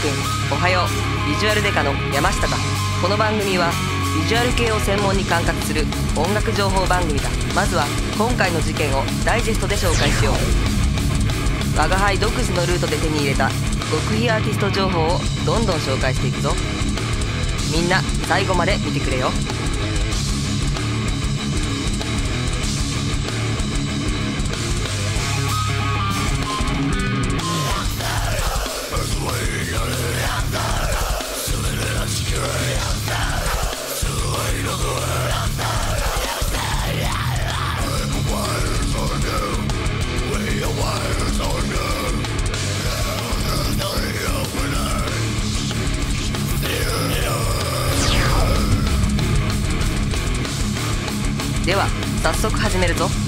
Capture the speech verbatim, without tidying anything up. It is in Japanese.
くんおはよう。ビジュアルデカの山下だ。この番組はビジュアル系を専門に管轄する音楽情報番組だ。まずは今回の事件をダイジェストで紹介しよう。我が輩独自のルートで手に入れた極秘アーティスト情報をどんどん紹介していくぞ。みんな最後まで見てくれよ。では早速始めるぞ。